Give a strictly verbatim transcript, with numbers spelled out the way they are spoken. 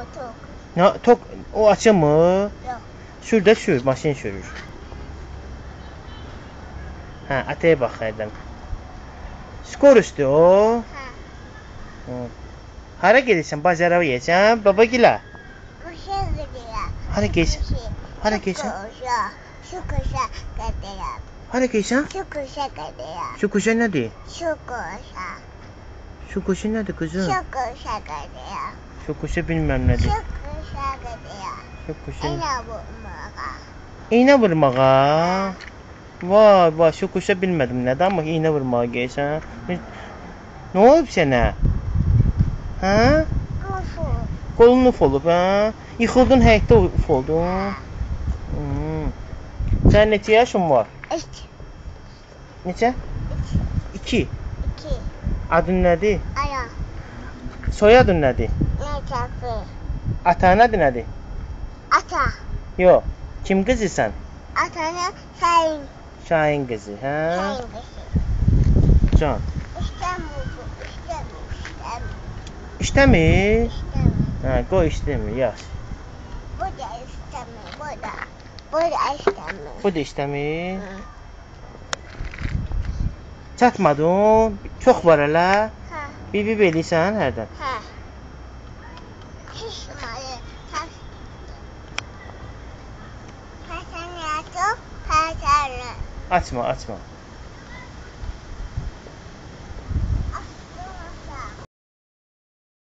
O tok. Ne, tok, o açı mı? Yok. Sür de sür, maşın sürür. Ha, ataya bax hərdən. Skorusdur o. Ha. Hı. Hara gedirsən? Bazara yeyəcəm. Baba gilə. Bu şey gidiyor. Hara geysən? Hara geysən? Şu kuşa gidiyor. Hara geysən? Şu kuşa gidiyor. Şu kuşa nədir? Şu kuşa. Şu kuşa nədir qızım? Şu kuşa gidiyor. Şu kuşa bilməm nədir. Şu kuşa gidiyor. Şu kuşa. Ena vurmağa. İğnə vurmağa. Vay vay, şu kuşa bilmədim nədir, amma iğnə vurmağa geysən. Nə olub sənə? Hə? Kufu. Qolun uf olub, hə? Yıxıldın, həyətdə uf oldun. Hmm. Sənin neçə yaşın var? İki. Neçə? İki. İki. Adın nədir? Aya. Soyadın nədir? Ne çapı? Atan adı nədir? Ata. Yox. Kim qızısan? Atanı sayın. Şahin qızı, hə? Sayın kızı. Can. İstemiyor bu. İstemiyor. İstemiyor. İşləmir? İstemiyor. Hə, qoy işləmir, yaz. Bu da istemiyor. Bu da. Bu da istemiyor. Bu da işləmir. Hı. Çatmadın. Çox var hələ. Ha. Bir-bir eləyirsən hərdən. Ha. Şişmalı. Taş. Taşını çok taşarlı. Açma, açma.